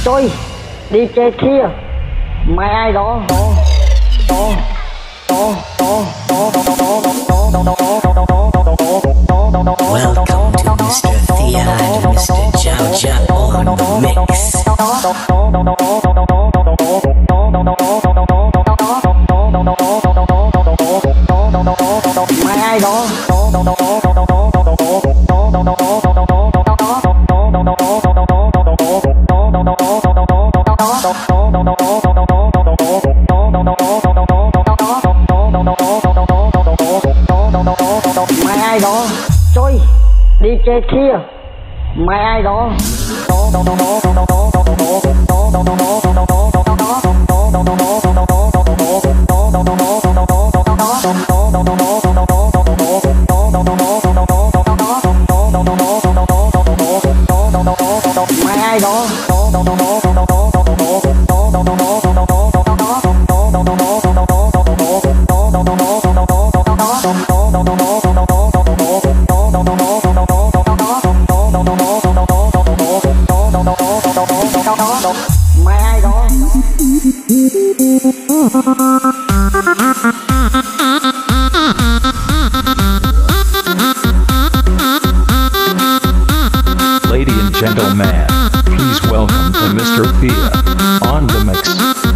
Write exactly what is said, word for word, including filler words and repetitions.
Tôi đi chơi kia, mày ai đó? Welcome to mister Thea and mister Jaja on the mix. Mày ai đó? Mày ai đó? Tôi đi chơi kia, mày ai đó? Mày ai đó? Mày ai đó? Ladies and gentlemen, please welcome to mister Thea on the mix.